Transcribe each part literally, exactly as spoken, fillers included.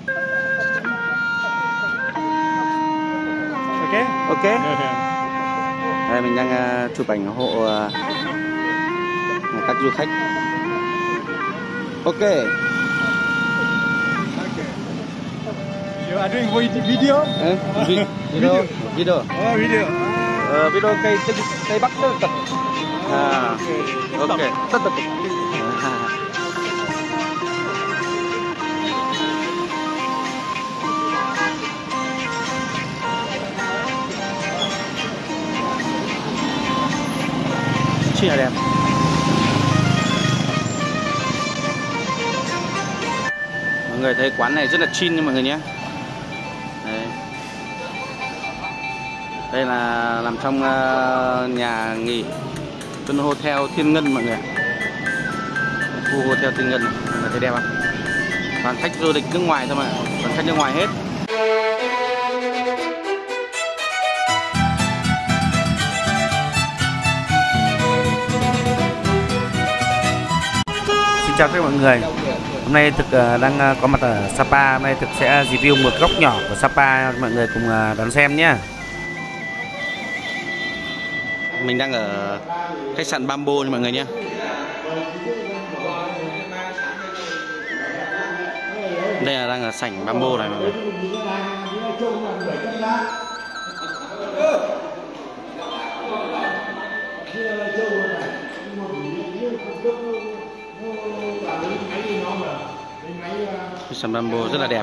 Ok. Ok. Đây mình đang uh, chụp ảnh hộ uh, các du khách. Ok. You are doing video? Ừ, vi video. Video. Oh, video. Uh, video cây tây, tây bắc tất tật. À, ok. Tất tật. Rất là đẹp. Mọi người thấy quán này rất là chill nha mọi người nhé. Đây, đây là nằm trong uh, nhà nghỉ Vân Hotel Thiên Ngân mọi người. Khu Hotel Thiên Ngân này, mọi người thấy đẹp không? Toàn khách du lịch nước ngoài thôi mà, toàn khách nước ngoài hết. Chào các mọi người. Hôm nay Thực đang có mặt ở Sapa. Hôm nay Thực sẽ review một góc nhỏ của Sapa, mọi người cùng đón xem nhé. Mình đang ở khách sạn Bamboo nha mọi người nhé. Đây là đang ở sảnh Bamboo này mọi người. Khách sạn Bamboo rất là đẹp.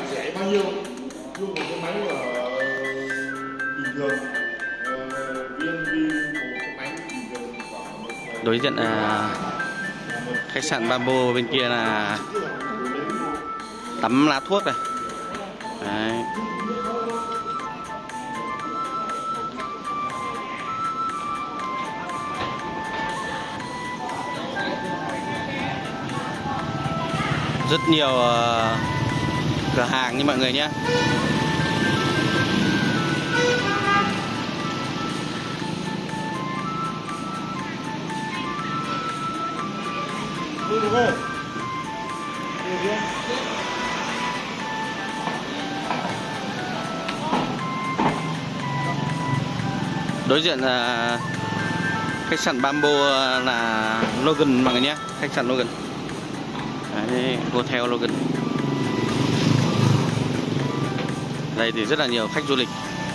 Đối diện là khách sạn Bamboo, bên kia là tắm lá thuốc này. Đấy. Rất nhiều uh, cửa hàng như mọi người nhé. Đối diện là khách sạn Bamboo là Logan mọi người nhé, khách sạn Logan. Đấy, Hotel Logan. Đây thì rất là nhiều khách du lịch.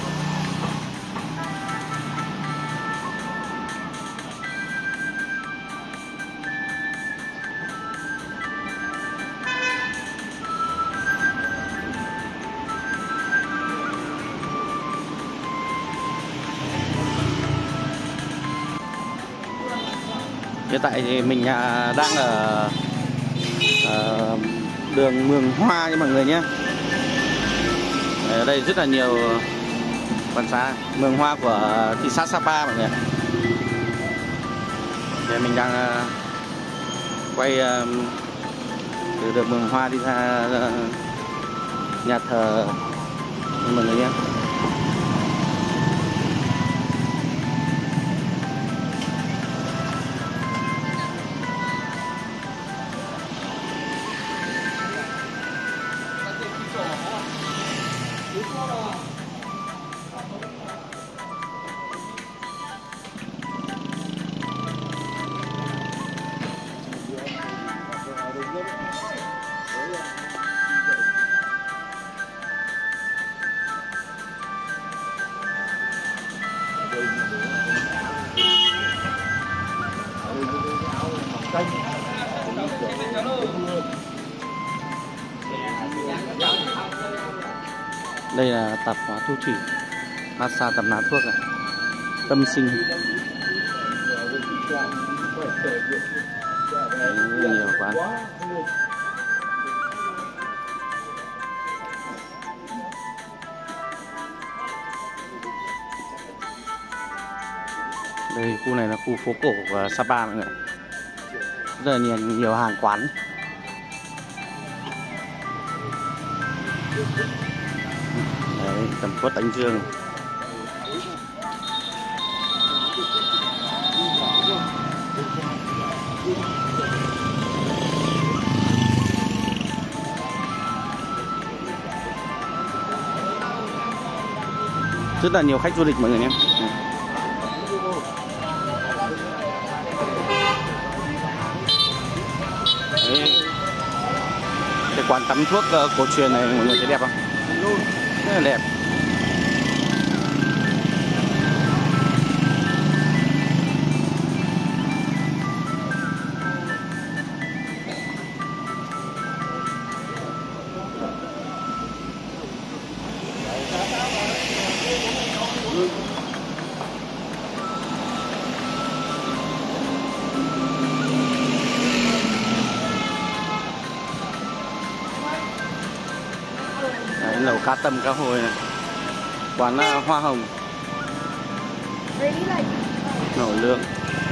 Hiện tại thì mình đang ở uh, đường Mường Hoa nha mọi người nhé. Ở đây rất là nhiều quán xá Mường Hoa của thị xã Sapa mọi người. Để mình đang uh, quay uh, từ đường Mường Hoa đi ra uh, nhà thờ mọi người nhé. Đây là tạp hóa thu thủy, massage tắm lá thuốc này, tâm sinh. Đấy, nhiều quán. Đây khu này là khu phố cổ của Sapa mọi người. Rất là nhiều, nhiều hàng quán. Đấy, tầm quất Ánh Dương. Rất là nhiều khách du lịch mọi người nhé. Đấy. Cái quán tắm thuốc uh, cổ truyền này mọi người thấy đẹp không? Rất là đẹp. Đấy, lẩu cá tầm cá hồi này. Quán uh, hoa hồng nổi lượng.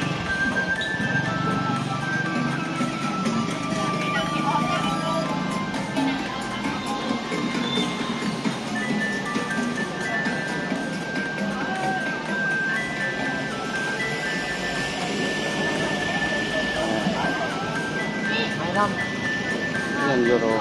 Rất là nhiều đồ.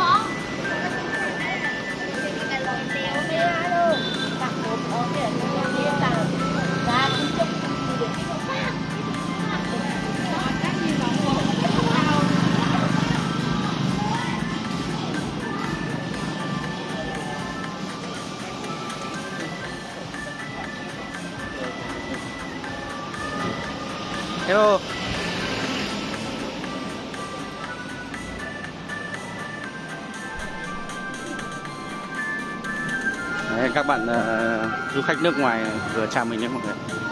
Hello. Đấy, các bạn uh, du khách nước ngoài vừa chào mình nhé mọi người.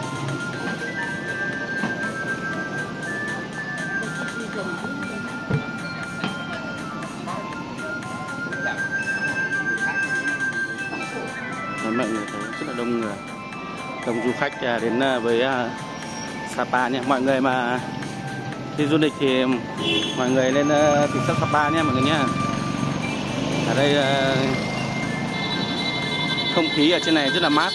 Đấy, mọi người thấy rất là đông người, đông du khách đến với uh, Sapa nhé. Mọi người mà đi du lịch thì mọi người lên uh, thị xã Sapa nhé mọi người nhé. Ở đây uh, không khí ở trên này rất là mát.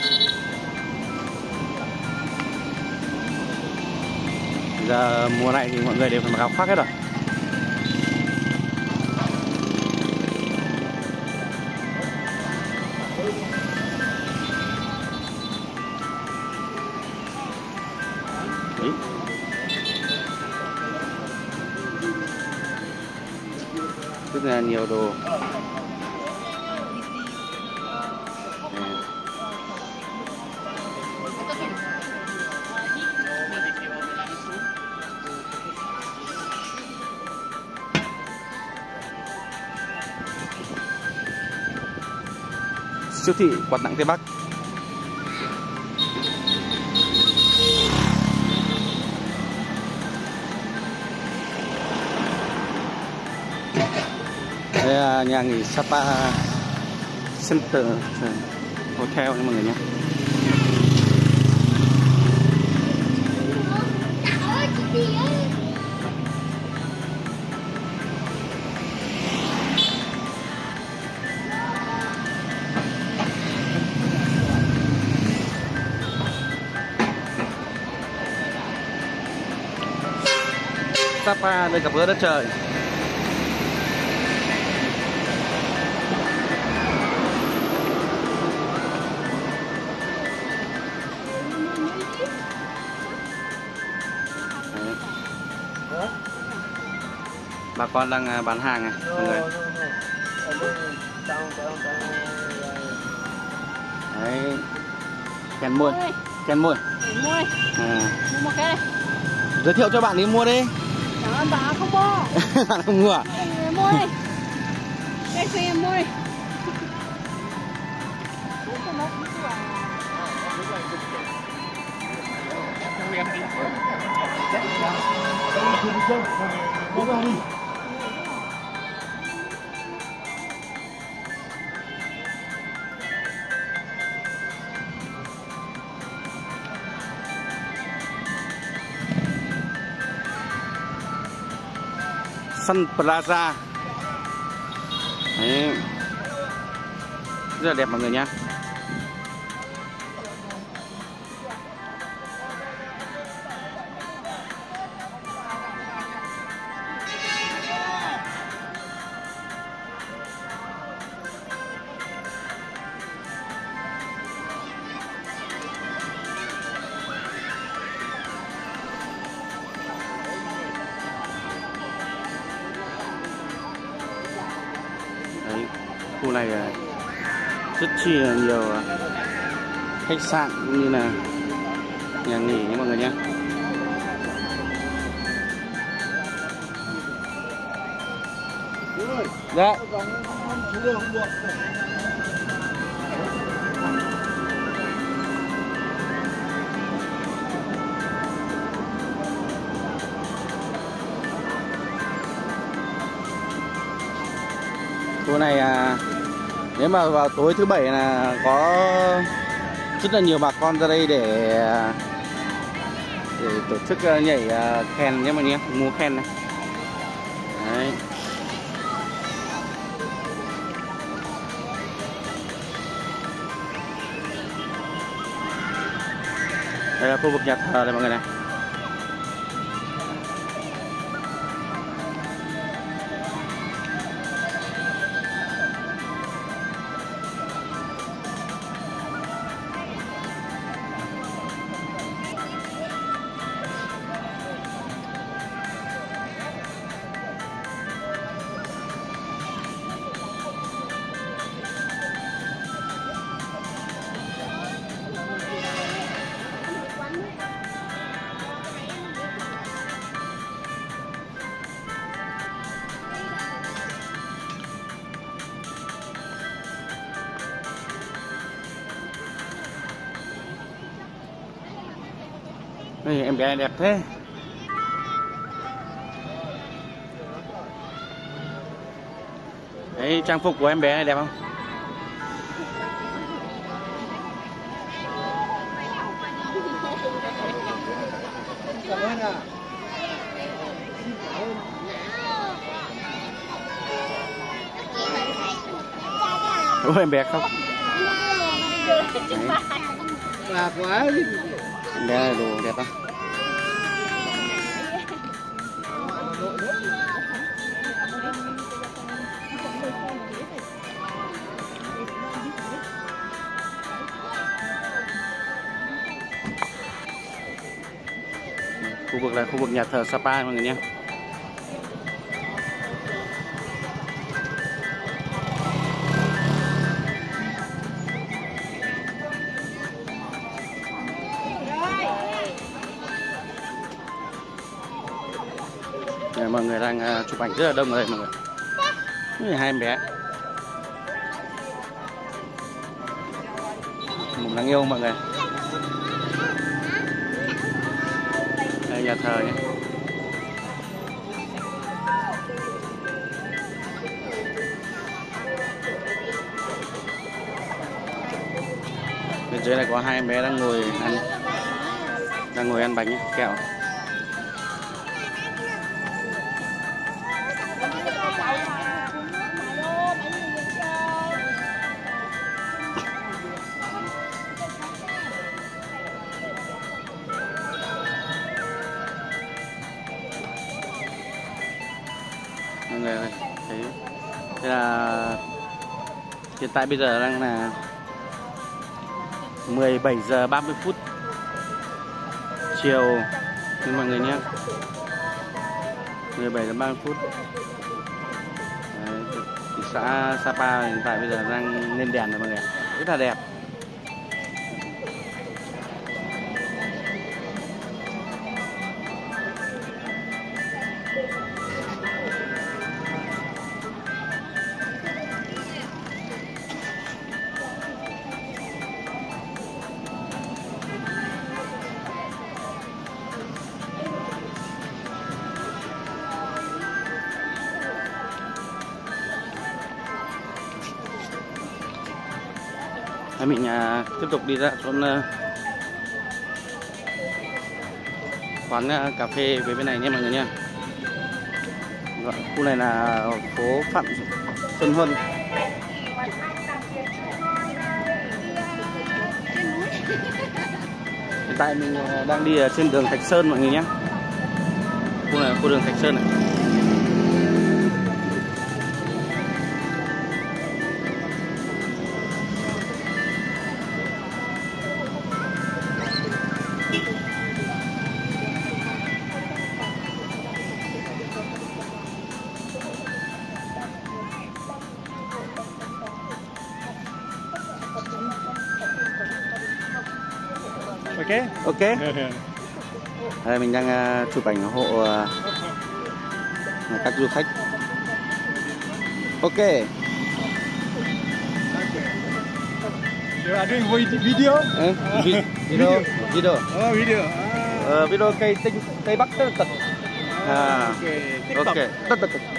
Giờ mùa này thì mọi người đều phải mặc áo khoác hết rồi. Đấy. Rất là nhiều đồ. Siêu thị quà tặng Tây Bắc. Đây là nhà nghỉ Sapa Center Hotel nha mọi người nhé. Sapa nơi gặp gỡ đất trời. Đấy. Bà con đang bán hàng này mọi người. Đấy. Kèn môi. Kèn môi. À. Mua một cái này. Giới thiệu cho bạn đi mua đi. Cảm ơn bà không mua. Bạn không mua à? Em mua đi. Đây cho em mua đi. Sun Plaza. Đấy. Rất là đẹp mọi người nhé. Khu này rất chi là nhiều khách sạn cũng như là nhà nghỉ nhé mọi người nhé. Dạ. Khu này à, nếu mà vào tối thứ bảy là có rất là nhiều bà con ra đây để để tổ chức nhảy khen nhé mọi người nhé, múa khen này. Đấy. Đây là khu vực nhà thờ này mọi người này. Ê, em bé đẹp thế. Đấy, trang phục của em bé này đẹp không? Cảm ơn ạ. Đúng em bé khóc. Đẹp quá. Em bé này đồ đẹp không? Khu vực là khu vực nhà thờ Sapa mọi người nhé. Đây, mọi người đang chụp ảnh rất là đông ở đây mọi người. Đây, hai em bé. Một đáng yêu mọi người. Đây nhà thờ nhé. Bên dưới này có hai em bé đang ngồi ăn, đang ngồi ăn bánh nhé, kẹo. Mọi người ơi, thấy thế là hiện tại bây giờ đang là mười bảy giờ ba mươi phút chiều nên mọi người nhé. mười bảy giờ ba mươi phút. Đấy, thị xã Sapa hiện tại bây giờ đang lên đèn rồi mọi người, rất là đẹp. Mình uh, tiếp tục đi ra xuống uh, quán uh, cà phê về bên này nhé mọi người nha. Khu này là phố Phạm Xuân Huân. Hiện tại mình uh, đang đi uh, trên đường Thạch Sơn mọi người nhé. Khu này là khu đường Thạch Sơn này. Ok. Ok. Đây mình đang uh, chụp ảnh hộ uh, các du khách. Ok. You are doing video? Ừ, vi video. Video. Oh, video. À. Uh, video cây tinh cây bắc tất tật. À. Ok. Ok. Tất tật tật.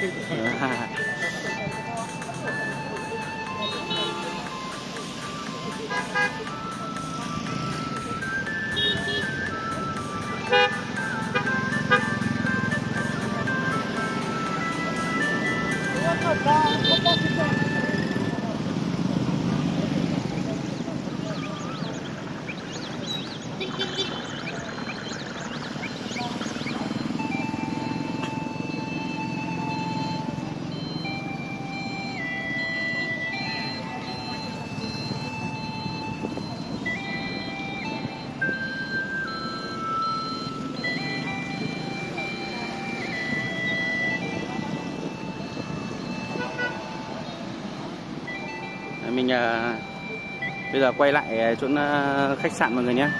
Mình uh, bây giờ quay lại chỗ uh, khách sạn mọi người nhé.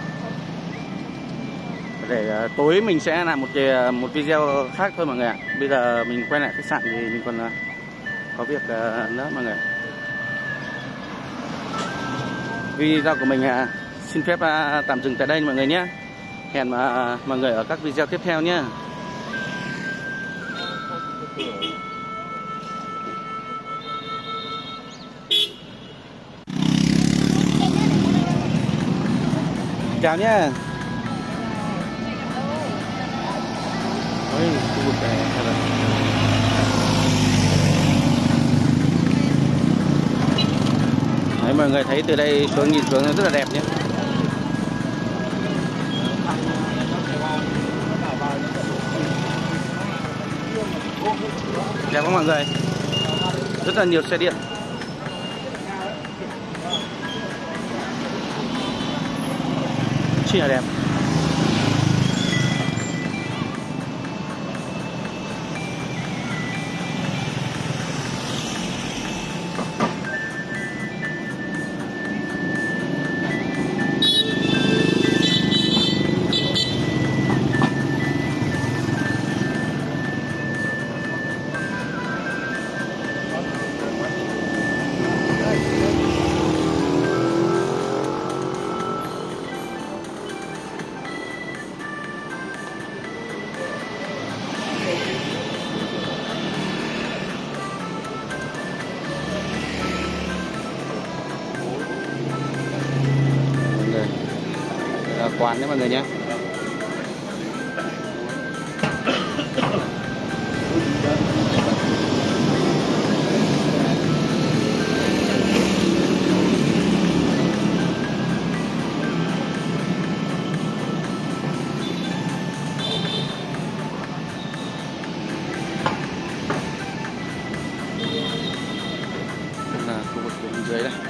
Để uh, tối mình sẽ làm một cái, một video khác thôi mọi người ạ. Bây giờ mình quay lại khách sạn thì mình còn uh, có việc uh, nữa mọi người. Video của mình uh, xin phép uh, tạm dừng tại đây mọi người nhé. Hẹn uh, mọi người ở các video tiếp theo nhé. Chào nhé. Ôi, khu vực này thật là... Đấy, mọi người thấy từ đây xuống nhìn xuống rất là đẹp nhé. Đẹp không mọi người? Rất là nhiều xe điện. Rất là đẹp. Quán đấy mọi người nhé. Đây là khu vực bên dưới đây.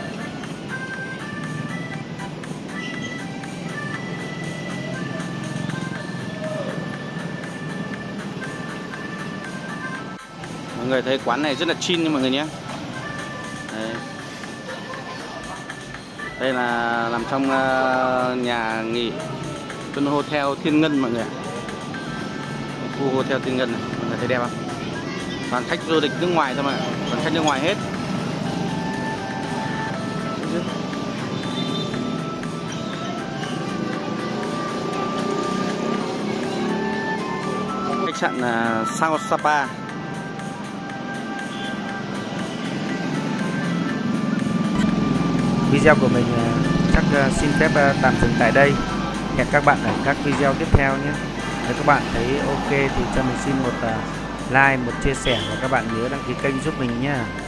Mọi người thấy quán này rất là chill nha mọi người nhé. Đây, đây là nằm trong uh, nhà nghỉ Tân Hotel Thiên Ngân mọi người ạ. Khu Hotel Thiên Ngân này, mọi người thấy đẹp không? Toàn khách du lịch nước ngoài thôi mà, toàn khách nước ngoài hết. Khách sạn uh, Sao Sapa. Video của mình chắc xin phép tạm dừng tại đây. Hẹn các bạn ở các video tiếp theo nhé. Nếu các bạn thấy ok thì cho mình xin một like, một chia sẻ và các bạn nhớ đăng ký kênh giúp mình nhé.